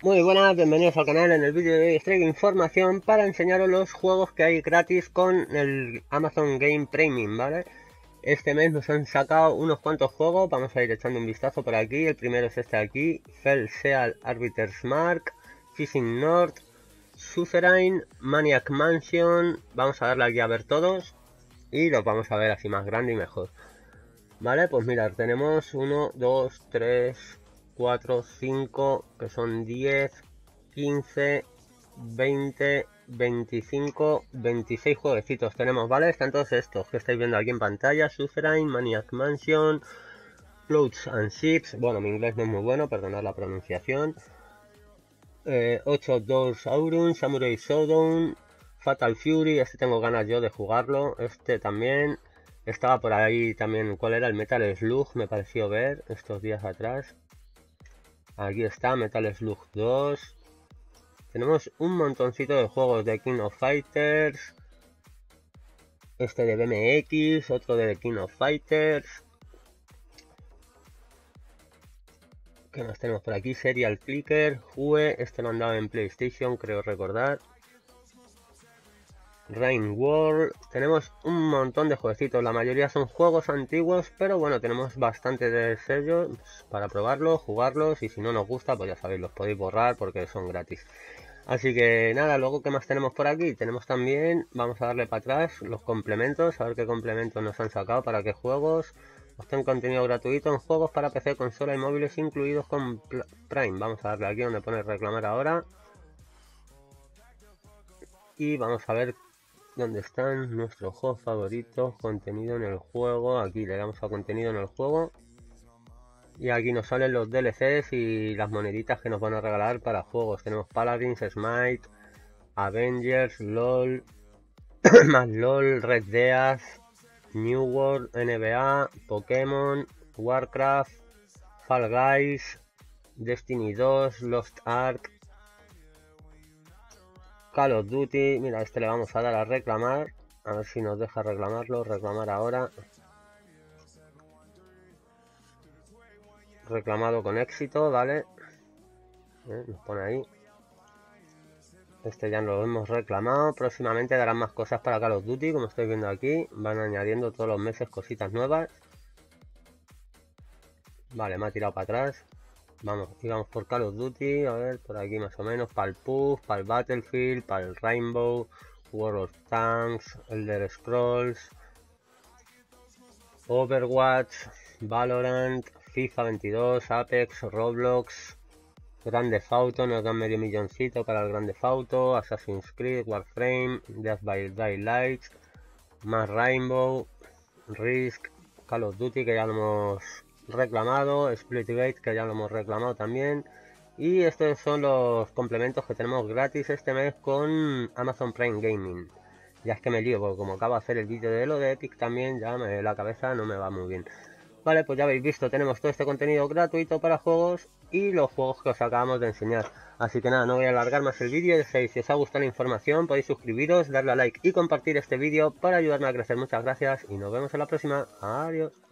Muy buenas, bienvenidos al canal. En el vídeo de hoy os traigo información para enseñaros los juegos que hay gratis con el Amazon Game Premium, ¿vale? Este mes nos han sacado unos cuantos juegos, vamos a ir echando un vistazo por aquí. El primero es este de aquí, Fell Seal Arbiter's Mark, Fishing North, Suzerain, Maniac Mansion. Vamos a darle aquí a ver todos y los vamos a ver así más grande y mejor. Vale, pues mirad, tenemos 1, 2, 3, 4, 5, que son 10, 15, 20, 25, 26 jueguecitos tenemos, ¿vale? Están todos estos que estáis viendo aquí en pantalla: Suzerain, Maniac Mansion, Floats and Ships. Bueno, mi inglés no es muy bueno, perdonad la pronunciación. 8 Doors Aurum, Samurai Showdown, Fatal Fury. Este tengo ganas yo de jugarlo. Este también. Estaba por ahí también, ¿cuál era? El Metal Slug, me pareció ver estos días atrás. Aquí está, Metal Slug 2. Tenemos un montoncito de juegos de King of Fighters. Este de BMX, otro de King of Fighters. ¿Qué más tenemos por aquí? Serial Clicker, Hue, este lo han dado en PlayStation, creo recordar. Rain World. Tenemos un montón de jueguecitos, la mayoría son juegos antiguos, pero bueno, tenemos bastante de sellos para probarlos, jugarlos, y si no nos gusta, pues ya sabéis, los podéis borrar porque son gratis. Así que nada, luego, ¿qué más tenemos por aquí? Tenemos también, vamos a darle para atrás, los complementos, a ver qué complementos nos han sacado, para qué juegos. Obtén contenido gratuito en juegos para PC, consola y móviles incluidos con Prime. Vamos a darle aquí donde pone reclamar ahora. Y vamos a ver dónde están nuestros juegos favoritos, contenido en el juego. Aquí le damos a contenido en el juego. Y aquí nos salen los DLCs y las moneditas que nos van a regalar para juegos. Tenemos Paladins, Smite, Avengers, LOL, más LOL, Red Dead, New World, NBA, Pokémon, Warcraft, Fall Guys, Destiny 2, Lost Ark, Call of Duty. Mira, este le vamos a dar a reclamar. A ver si nos deja reclamarlo. Reclamar ahora. Reclamado con éxito, ¿vale? Nos pone ahí. Este ya lo hemos reclamado. Próximamente darán más cosas para Call of Duty, como estáis viendo aquí. Van añadiendo todos los meses cositas nuevas. Vale, me ha tirado para atrás. Vamos, y vamos por Call of Duty. A ver, por aquí más o menos. Para el PUBG, para el Battlefield, para el Rainbow, World of Tanks, Elder Scrolls, Overwatch, Valorant, FIFA 22, Apex, Roblox, Grand Theft Auto. Nos dan medio milloncito para el Grand Theft Auto, Assassin's Creed, Warframe, Death by Daylight, más Rainbow, Risk, Call of Duty, que ya lo hemos reclamado, Splitgate, que ya lo hemos reclamado también. Y estos son los complementos que tenemos gratis este mes con Amazon Prime Gaming. Ya es que me lío, porque como acabo de hacer el vídeo de lo de Epic también, ya la cabeza no me va muy bien. Vale, pues ya habéis visto, tenemos todo este contenido gratuito para juegos y los juegos que os acabamos de enseñar. Así que nada, no voy a alargar más el vídeo. Ya sabéis, si os ha gustado la información podéis suscribiros, darle a like y compartir este vídeo para ayudarme a crecer. Muchas gracias y nos vemos en la próxima. Adiós.